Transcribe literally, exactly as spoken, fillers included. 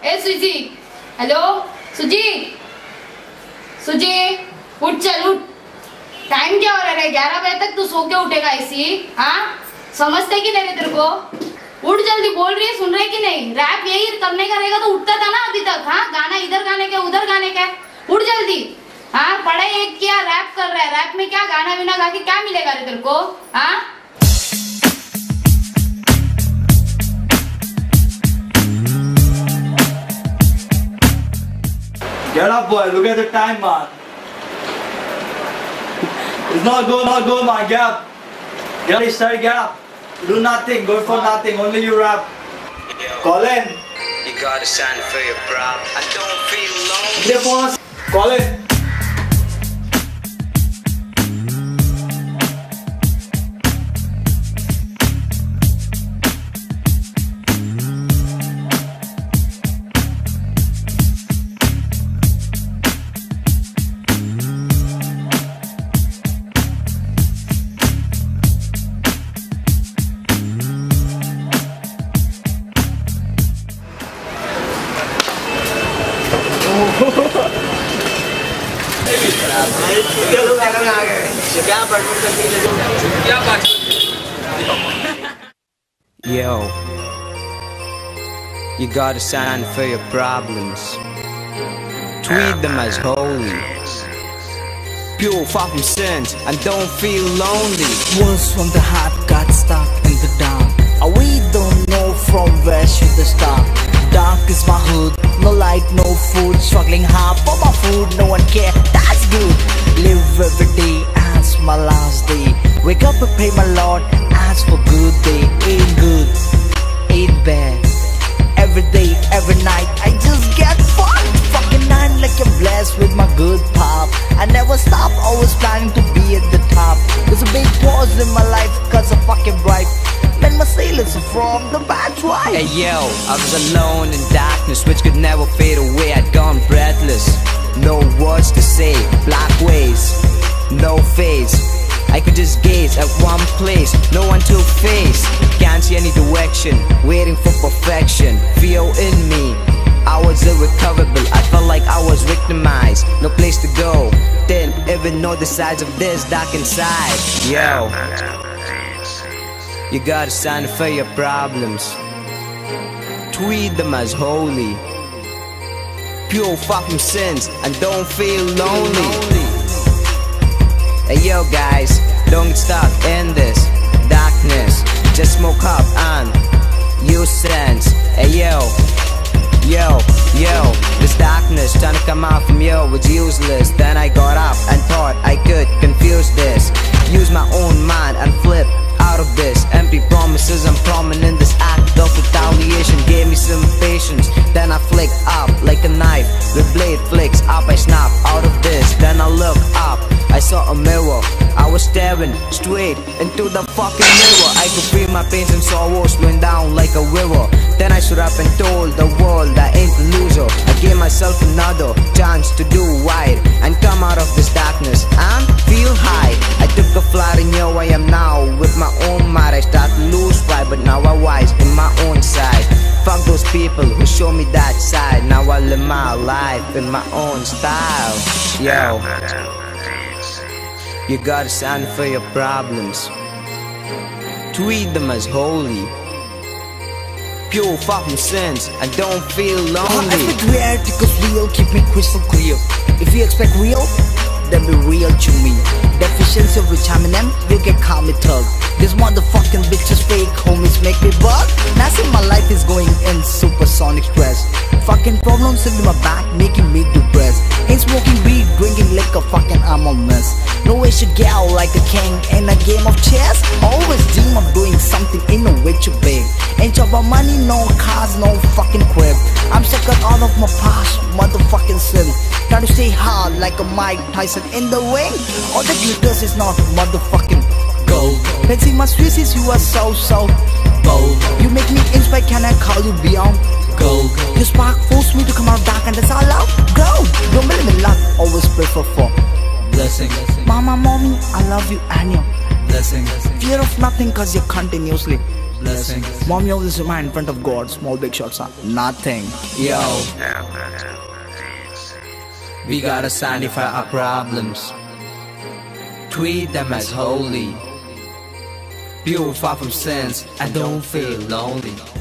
ए सुजी, हेलो सुजी, सुजी उठ चल उठ। टाइम क्या हो रहा है? ग्यारह बजे तक तू सो के उठेगा ऐसी? हाँ समझते कि नहीं रे तेरे को? उठ जल्दी, बोल रही है सुन रहे कि नहीं? रैप यही करने का रहेगा तो उठता था ना अभी तक। हाँ गाना इधर गाने का उधर गाने का, उठ जल्दी। हाँ पढ़ाई एक किया, रैप कर रहा है, रैप में क्या गाना बिना गा के क्या मिलेगा रे तेरे को? हाँ Get up, boy. Look at the time, man. It's not good, not good, man. Get up. Get up, start, get up. Do nothing, go for nothing. Only you rap. Colin. You gotta sign for your problem. I don't feel lonely. Get phone. Colin. Yo, you gotta sign for your problems. Treat them as holy. Pure fucking sins and don't feel lonely. Words from the heart got stuck in the dark. We don't know from where should they start. Dark is my hood, no light, no food. Struggling hard for my food, no one care, that's good. Live every day as my last day. Wake up and pray my Lord, ask for good day. Ain't good, ain't bad. Every day, every night, I just get fun. Fucking nine like you're blessed with my good pop. I never stop, always planning to be at the top. There's a big pause in my life, cause I'm fucking bright. Man, my sailors are from the bad tribe. Hey yo, I was alone in darkness which could never fade away. I'd gone breathless, no words to say. Black ways, no face. I could just gaze at one place, no one to face. Can't see any direction, waiting for perfection. Fear in me, I was irrecoverable. I felt like I was victimized, no place to go. Didn't even know the size of this dark inside. Yo, you gotta sign for your problems. Treat them as holy. Pure fucking sins and don't feel lonely. Hey yo guys, don't get stuck in this darkness. Just smoke up and use sense. Hey yo, yo, yo. This darkness trying to come out from you was useless. Then I got up and thought I could confuse this. Use my own mind and flip out of this. Empty promises and prominent. This act of retaliation gave me some patience. Then I flick up like a knife. The blade flicks up, I snap out of this. Then I look up, I saw a mirror. I was staring straight into the fucking mirror. I could feel my pains and sorrows flowing down like a river. Then I stood up and told the world I ain't the loser. I gave myself another chance to do right and come out of this darkness and feel high. I took a flight and here I am now with my own mind. I start to lose pride, but now I wise in my own side. Fuck those people who show me that side. Now I live my life in my own style. Yo, you gotta stand for your problems. Treat them as holy. Pure fucking sins and don't feel lonely. I expect reality cause real keep me crystal clear. If you expect real, then be real to me. Deficiency of which I'm in them, you can call me thug. This motherfucking bitch is fake, homies make me bug. Now see my life is going in supersonic stress. Fucking problems in my back making me depressed. Ain't smoking weed, drinking liquor, fucking I'm a mess. No way should get out like a king in a game of chess. Always dream of doing something innovative big. Ain't about money, no cars, no fucking crib. I'm stuck out of my past, motherfucking sin. Try to stay hard like a Mike Tyson in the ring. All the glitters is not motherfucking gold. Fancy my species, you are so so bold. You make me inspired, can I call you beyond gold? Your spark forced me to come out dark and that's all out. Go, don't believe in luck, always prefer for blessing. Mama, mommy, I love you and you blessing. Fear of nothing cause you're continuously blessings. Mom, yo, this is mine in front of God. Small big shots are nothing. Yo, we gotta sanctify our problems, treat them as holy, purify from sins, and don't feel lonely.